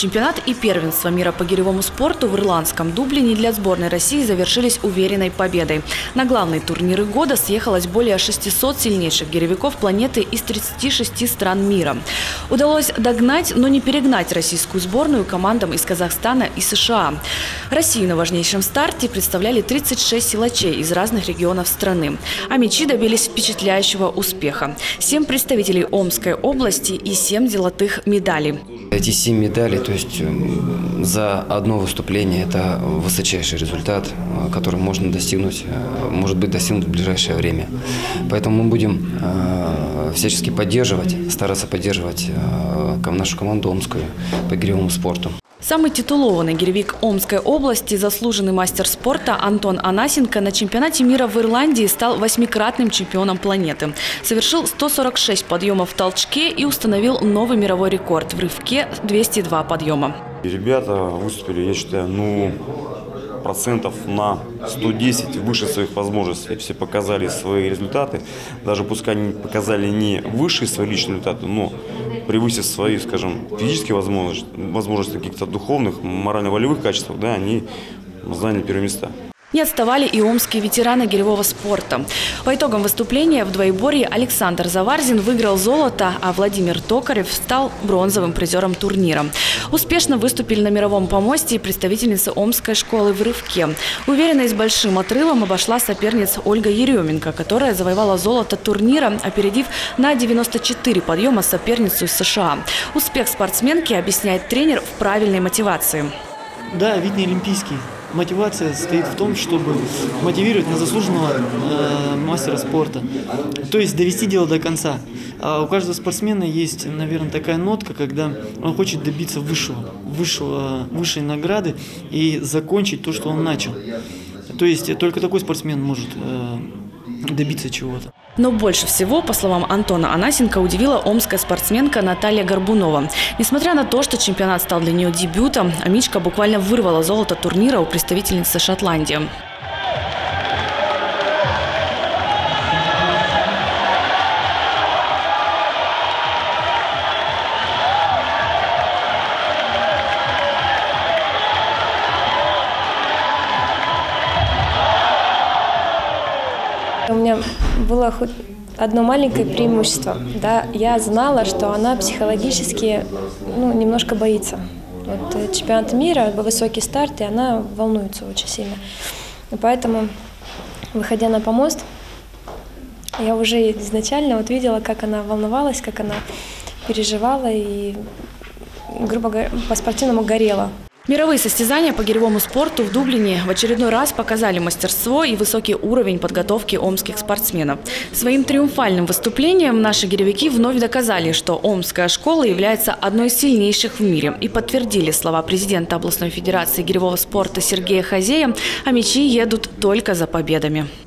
Чемпионат и первенство мира по гиревому спорту в ирландском Дублине для сборной России завершились уверенной победой. На главные турниры года съехалось более 600 сильнейших гиревиков планеты из 36 стран мира. Удалось догнать, но не перегнать российскую сборную командам из Казахстана и США. Россию на важнейшем старте представляли 36 силачей из разных регионов страны. А мячи добились впечатляющего успеха. 7 представителей Омской области и 7 золотых медалей. Эти 7 медалей, то есть за одно выступление, это высочайший результат, который можно достигнуть, может быть достигнут в ближайшее время. Поэтому мы будем всячески поддерживать, стараться поддерживать нашу команду омскую по гиревому спорту. Самый титулованный гиревик Омской области, заслуженный мастер спорта Антон Анасенко на чемпионате мира в Ирландии стал 8-кратным чемпионом планеты. Совершил 146 подъемов в толчке и установил новый мировой рекорд в рывке 202 подъема. Ребята выступили, я считаю, процентов на 110 выше своих возможностей. Все показали свои результаты. Даже пускай они показали не высшие свои личные результаты, но превысив свои, скажем, физические возможности каких-то духовных, морально-волевых качеств, да, они заняли первые места. Не отставали и омские ветераны гиревого спорта. По итогам выступления в двоеборье Александр Заварзин выиграл золото, а Владимир Токарев стал бронзовым призером турнира. Успешно выступили на мировом помосте и представительницы Омской школы в рывке. Уверенно и с большим отрывом обошла соперниц Ольга Еременко, которая завоевала золото турнира, опередив на 94 подъема соперницу из США. Успех спортсменки объясняет тренер в правильной мотивации. Да, вид не олимпийский. Мотивация состоит в том, чтобы мотивировать на заслуженного мастера спорта. То есть довести дело до конца. А у каждого спортсмена есть, наверное, такая нотка, когда он хочет добиться высшей награды и закончить то, что он начал. То есть только такой спортсмен может добиться чего-то. Но больше всего, по словам Антона Анасенко, удивила омская спортсменка Наталья Горбунова. Несмотря на то, что чемпионат стал для нее дебютом, амичка буквально вырвала золото турнира у представительницы Шотландии. У меня было хоть одно маленькое преимущество. Да? Я знала, что она психологически немножко боится. Вот чемпионат мира, высокий старт, и она волнуется очень сильно. И поэтому, выходя на помост, я уже изначально видела, как она волновалась, как она переживала и, грубо говоря, по-спортивному горела. Мировые состязания по гиревому спорту в Дублине в очередной раз показали мастерство и высокий уровень подготовки омских спортсменов. Своим триумфальным выступлением наши гиревики вновь доказали, что Омская школа является одной из сильнейших в мире, и подтвердили слова президента областной федерации гиревого спорта Сергея Хазея: а мячи едут только за победами.